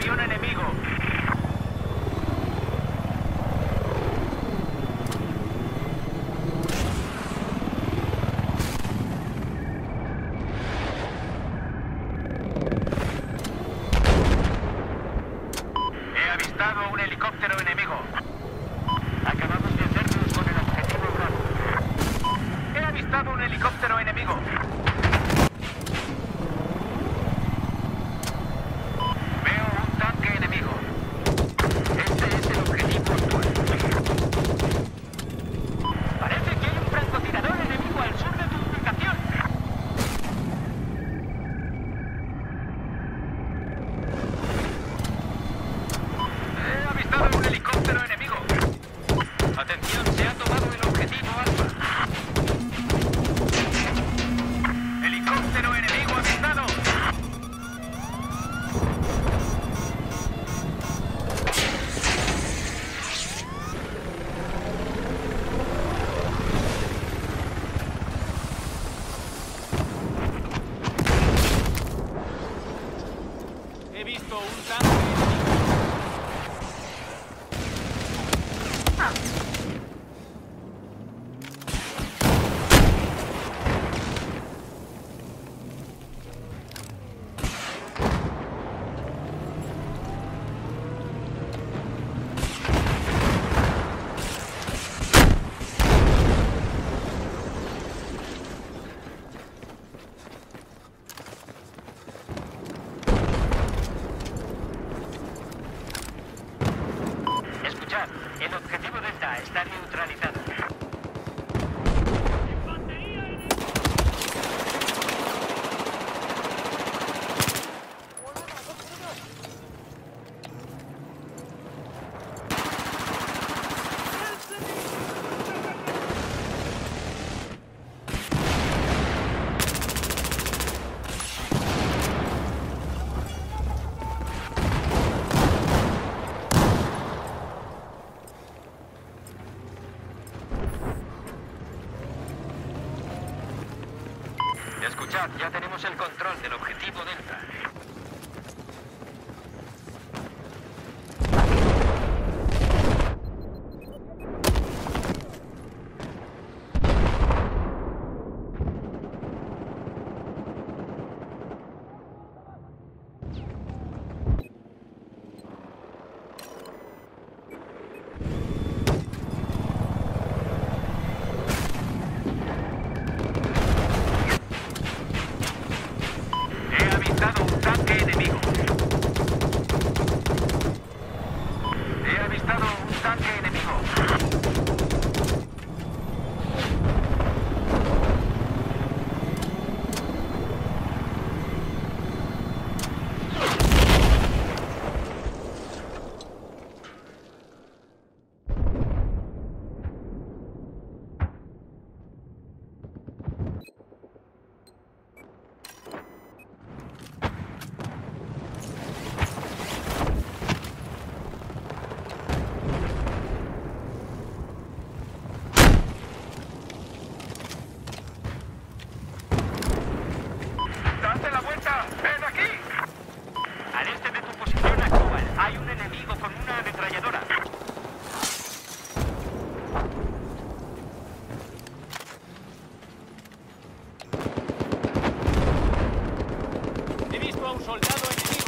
posición enemigo. He avistado a un helicóptero enemigo. Acabamos de hacernos con el objetivo Bravo. He avistado un helicóptero enemigo. Veo un tanque enemigo. Este es el objetivo actual. Parece que hay un francotirador enemigo al sur de tu ubicación. He avistado un helicóptero enemigo. Atención, se ha tomado el objetivo Alfa. Helicóptero enemigo avistado. He visto un tanque. Escuchad, el objetivo Delta está neutralizado. Escuchad, ya tenemos el control del objetivo Delta. He avistado un tanque enemigo. He avistado un tanque enemigo. ¡Date la vuelta! ¡Ven aquí! Al este de tu posición actual hay un enemigo con una ametralladora. He visto a un soldado enemigo.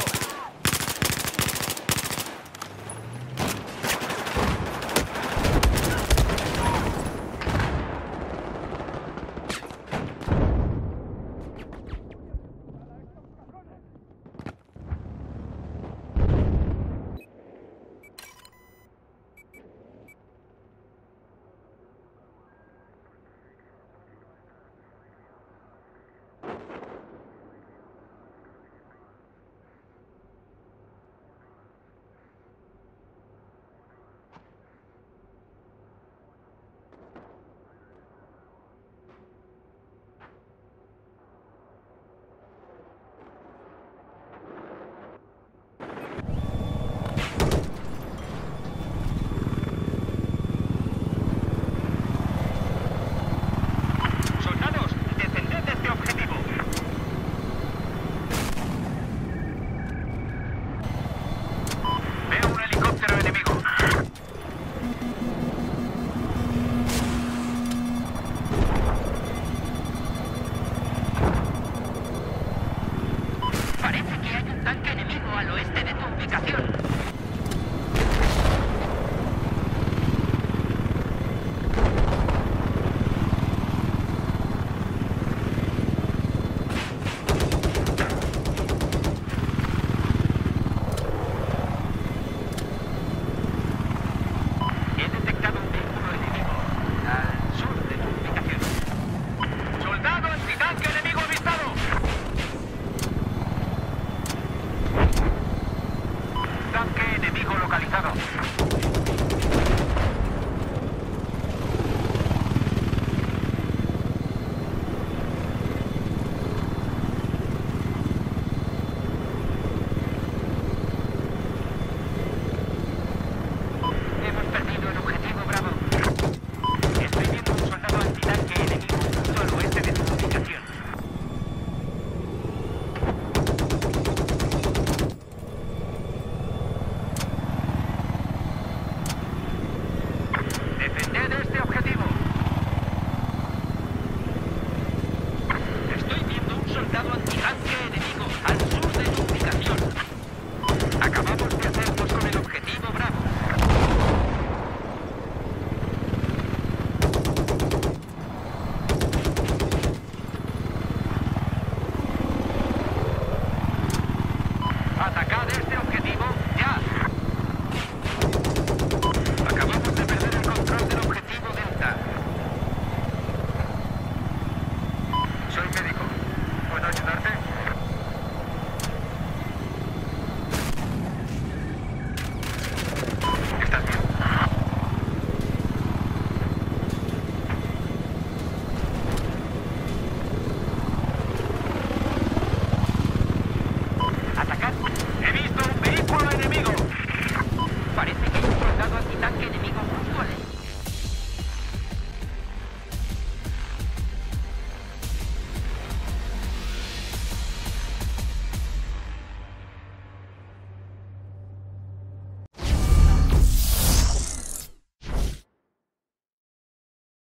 Atacad este objetivo.